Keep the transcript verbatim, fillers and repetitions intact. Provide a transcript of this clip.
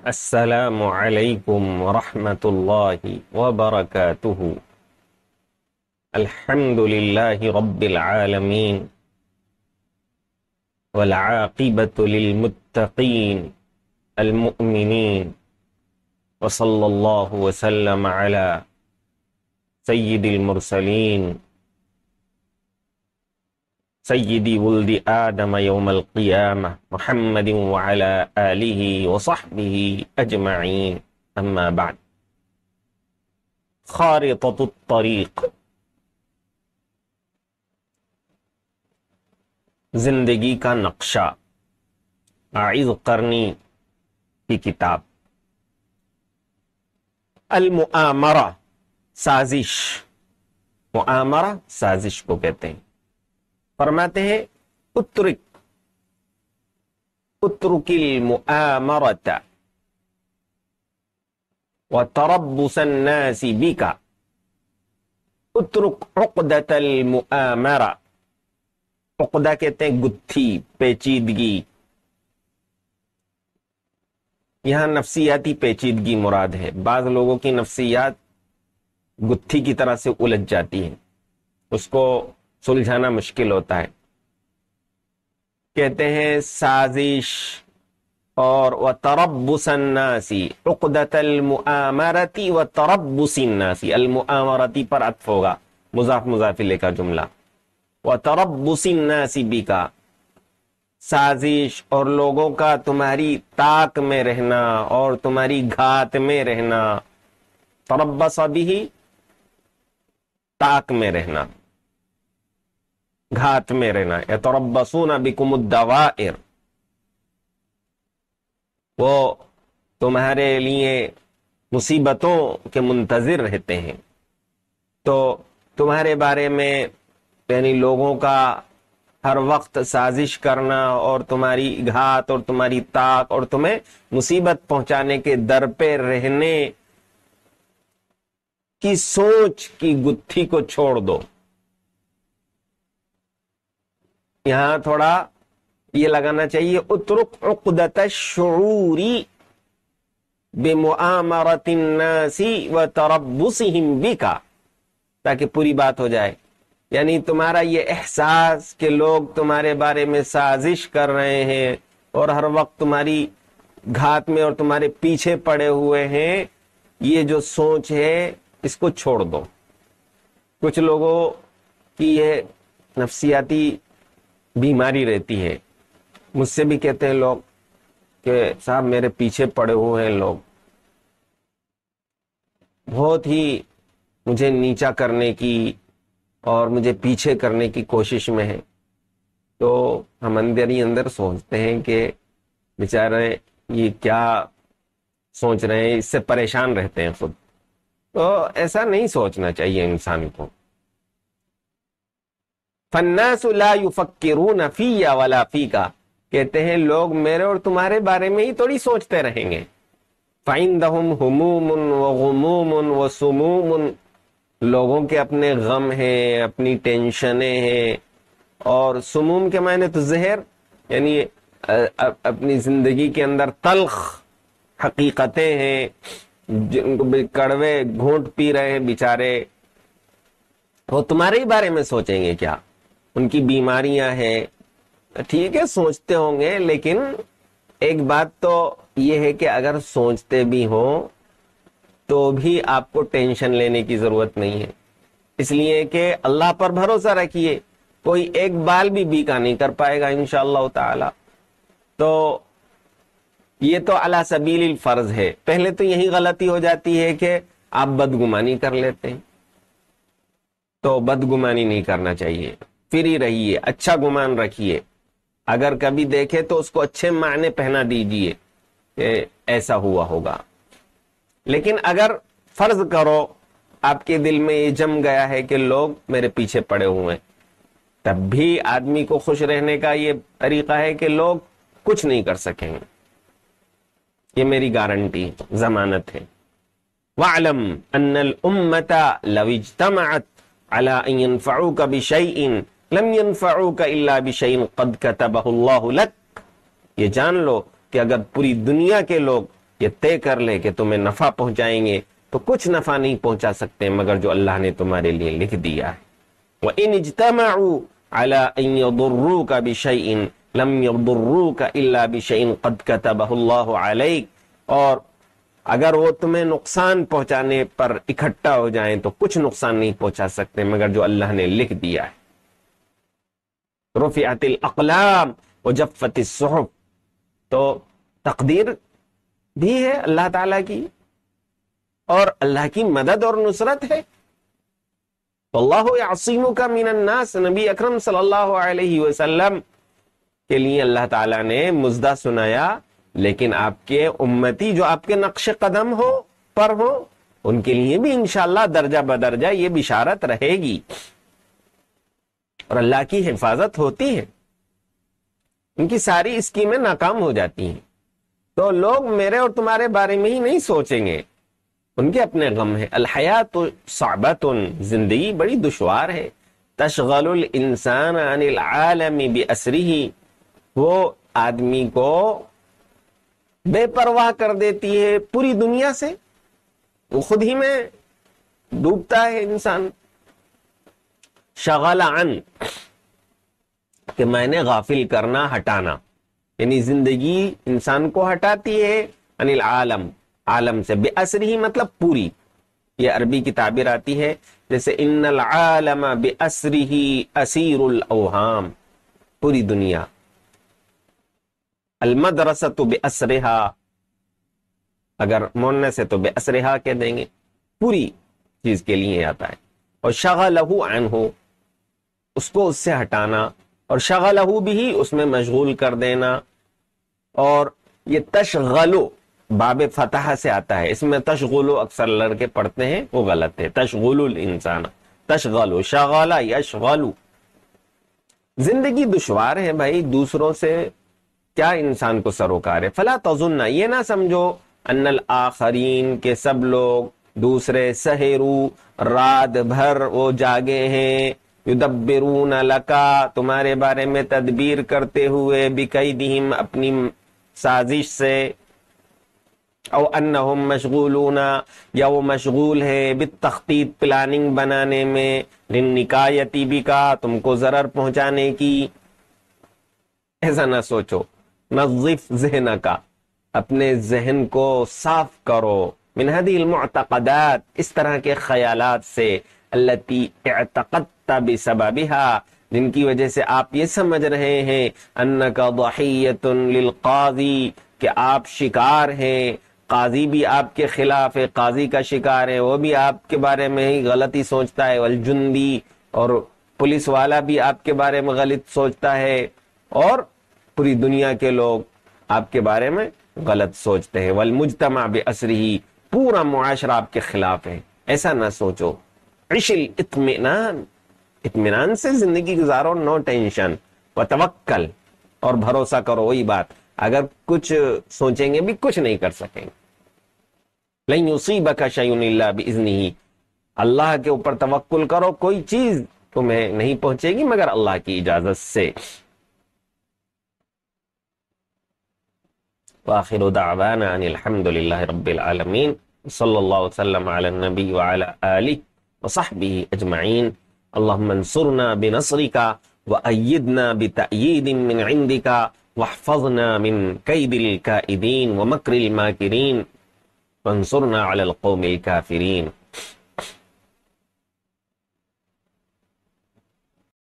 السلام علیکم ورحمۃ اللہ وبرکاتہ۔ الحمد للہ رب العالمین والعاقبۃ للمتقین المؤمنین وصلی اللہ وسلم علی سید المرسلین سیدی ولد آدم یوم القیامہ محمد وعلی آلہ وصحبہ اجمعین، اما بعد۔ خارطۃ الطریق، زندگی کا نقشہ، عائض قرنی کی کتاب۔ المؤامرہ، سازش، مؤامرہ سازش کو کہتے ہیں۔ فرماتے ہیں اترک اترک المؤامرۃ وتربص الناس بک، اترک عقدۃ المؤامرہ۔ عقدہ کہتے ہیں گتھی، پیچیدگی۔ یہاں نفسیاتی پیچیدگی مراد ہے۔ بعض لوگوں کی نفسیات گتھی کی طرح سے الجھ جاتی ہے، اس کو سلجھانا مشکل ہوتا ہے۔ کہتے ہیں سازش اور وتربص الناس، عقدۃ المؤامرۃ وتربص الناس، المؤامرۃ پر عطف ہوگا، مضاف مضاف الیہ کا جملہ۔ وتربص الناس بک، سازش اور لوگوں کا تمہاری طاق میں رہنا اور تمہاری گھات میں رہنا۔ تربص بھی طاق میں رہنا، گھات میں رہنا۔ یتربصون بکم الدوائر، وہ تمہارے لیے مصیبتوں کے منتظر رہتے ہیں۔ تو تمہارے بارے میں یعنی لوگوں کا ہر وقت سازش کرنا اور تمہاری گھات اور تمہاری طاق اور تمہیں مصیبت پہنچانے کے در پہ رہنے کی سوچ کی گتھی کو چھوڑ دو۔ یہاں تھوڑا یہ لگانا چاہیے اترک عقدۃ الشعور بمؤامرۃ الناس وتربصهم بک، تاکہ پوری بات ہو جائے۔ یعنی تمہارا یہ احساس کہ لوگ تمہارے بارے میں سازش کر رہے ہیں اور ہر وقت تمہاری گھات میں اور تمہارے پیچھے پڑے ہوئے ہیں، یہ جو سوچ ہے اس کو چھوڑ دو۔ کچھ لوگوں کی یہ نفسیاتی بیماری رہتی ہے۔ مجھ سے بھی کہتے ہیں لوگ کہ صاحب میرے پیچھے پڑے ہوئے ہیں لوگ، بہت ہی مجھے نیچا کرنے کی اور مجھے پیچھے کرنے کی کوشش میں ہے۔ تو ہم اندر ہی اندر سوچتے ہیں کہ بیچارے یہ کیا سوچ رہے ہیں، اس سے پریشان رہتے ہیں خود۔ تو ایسا نہیں سوچنا چاہیے انسان کو۔ فالناس لا يفکرون فی ولا فیک، کہتے ہیں لوگ میرے اور تمہارے بارے میں ہی تھوڑی سوچتے رہیں گے۔ فعندهم هموم وغموم وسموم، لوگوں کے اپنے غم ہیں، اپنی ٹینشنیں ہیں، اور سموم کے معنی تو زہر، یعنی اپنی زندگی کے اندر تلخ حقیقتیں ہیں، جن کو کڑوے گھونٹ پی رہے ہیں بیچارے۔ وہ تمہارے ہی بارے میں سوچیں گے کیا؟ ان کی بیماریاں ہیں، ٹھیک ہے سوچتے ہوں گے، لیکن ایک بات تو یہ ہے کہ اگر سوچتے بھی ہوں تو بھی آپ کو ٹینشن لینے کی ضرورت نہیں ہے، اس لیے کہ اللہ پر بھروسہ رکھیے، کوئی ایک بال بھی بیکا نہیں کر پائے گا انشاءاللہ تعالی۔ تو یہ تو علی سبیل الفرض ہے۔ پہلے تو یہی غلطی ہو جاتی ہے کہ آپ بدگمانی کر لیتے ہیں، تو بدگمانی نہیں کرنا چاہیے، فری رہیے، اچھا گمان رکھیے۔ اگر کبھی دیکھے تو اس کو اچھے معنی پہنا دیجئے کہ ایسا ہوا ہوگا۔ لیکن اگر فرض کرو آپ کے دل میں یہ جم گیا ہے کہ لوگ میرے پیچھے پڑے ہوئے ہیں، تب بھی آدمی کو خوش رہنے کا یہ طریقہ ہے کہ لوگ کچھ نہیں کر سکیں گے، یہ میری گارنٹی ضمانت ہے۔ وَاعْلَمْ أَنَّ الْأُمَّةَ لَوْ اجْتَمَعَتْ عَلَىٰ أَن يَنْفَعُوكَ بِشَيْءٍ لَمْ يَنْفَعُوكَ إِلَّا بِشَيْءٍ قَدْ كَتَبَهُ اللَّهُ لَكَ، یہ جان لو کہ اگر پوری دنیا کے لوگ یہ طے کر لے کہ تمہیں نفع پہنچائیں گے تو کچھ نفع نہیں پہنچا سکتے مگر جو اللہ نے تمہارے لیے لکھ دیا ہے. وَإِنِ اجْتَمَعُوا عَلَىٰ أَن يَضُرُّوكَ بِشَيْءٍ لَمْ يَضُرُّوكَ إِلَّا بِشَيْءٍ قَدْ كَتَبَهُ اللَّهُ عَلَيْكَ. اور اگر وہ تمہیں نقصان پہنچانے پر اکٹھا ہو جائیں تو کچھ نقصان نہیں پہنچا سکتے مگر جو اللہ نے لکھ دیا ہے. رفعت الاقلام وجفت الصحف. تو تقدیر بھی ہے اللہ تعالی کی اور اللہ کی مدد اور نصرت ہے. واللہ یعصمک من الناس. نبی اکرم صلی اللہ علیہ وسلم کے لیے اللہ تعالیٰ نے مزدہ سنایا، لیکن آپ کے امتی جو آپ کے نقش قدم ہو پر ہو ان کے لیے بھی انشاءاللہ درجہ بدرجہ یہ بشارت رہے گی اور اللہ کی حفاظت ہوتی ہے. ان کی ساری اسکیمیں ناکام ہو جاتی ہیں تو لوگ میرے اور تمہارے بارے میں ہی نہیں سوچیں گے، ان کے اپنے غم ہے. الحیات صعبۃ. زندگی بڑی دشوار ہے. تشغل الانسان عن العالم باسرہ. وہ آدمی کو بے پرواہ کر دیتی ہے پوری دنیا سے، وہ خود ہی میں ڈوبتا ہے انسان. شغل عن کہ میں نے غافل کرنا، ہٹانا، یعنی زندگی انسان کو ہٹاتی ہے عن العالم، عالم سے. بے اسرہ مطلب پوری. یہ عربی کی تعبیر آتی ہے جیسے ان العالم بے اسرہ اسیر الاوہام، پوری دنیا. المدرسۃ بے اسرہا، اگر مونس ہے تو بے اسرہا کہہ دیں گے، پوری چیز کے لیے آتا ہے. اور شغلہ عنہ، اس کو اس سے ہٹانا، اور شغلہ بھی اس میں مشغول کر دینا. اور یہ تشغلو باب فتح سے آتا ہے، اس میں تشغلو اکثر لڑکے پڑھتے ہیں، وہ غلط ہے. تشغل الانسان، تشغلو، شغلہ یشغلو. زندگی دشوار ہے بھائی، دوسروں سے کیا انسان کو سروکار ہے. فلا تظن، یہ نہ سمجھو، ان الاخرین کے سب لوگ دوسرے، سحرو رات بھر وہ جاگے ہیں، یدبرون لکا تمہارے بارے میں تدبیر کرتے ہوئے، بکیدہم اپنی سازش سے، او انہم مشغولون یا وہ مشغول ہے، بالتخطیط پلاننگ بنانے میں، للنکایتی بکا تم کو ضرر پہنچانے کی. ایسا نہ سوچو. نظف ذہنکا اپنے ذہن کو صاف کرو، من هذه المعتقدات اس طرح کے خیالات سے، التي اعتقدت بسببها جن کی وجہ سے آپ یہ سمجھ رہے ہیں، انک ضحیۃ للقاضی کہ آپ شکار ہیں، قاضی بھی آپ کے خلاف ہے، قاضی کا شکار ہے، وہ بھی آپ کے بارے میں ہی غلطی سوچتا ہے، والجندی اور پولیس والا بھی آپ کے بارے میں غلط سوچتا ہے، اور پوری دنیا کے لوگ آپ کے بارے میں غلط سوچتے ہیں. والمجتمع باسرہ پورا معاشرہ آپ کے خلاف ہے. ایسا نہ سوچو. عش الاطمینان، اطمینان سے زندگی گزارو، نو ٹینشن. وتوکل اور بھروسہ کرو. وہی بات، اگر کچھ سوچیں گے بھی کچھ نہیں کر سکیں گے. لن یصیبک شیء الا باذنہ، اللہ کے اوپر توکل کرو، کوئی چیز تمہیں نہیں پہنچے گی مگر اللہ کی اجازت سے. وآخر دعوانا ان الحمد للہ رب العالمین، صلی اللہ وسلم علی النبی وعلی آلہ وصحبہ اجمعین. اللہم انصرنا بنصرک وأیدنا بتأیید من عندک واحفظنا من کید الکائدین ومکر الماکرین وانصرنا علی القوم الکافرین.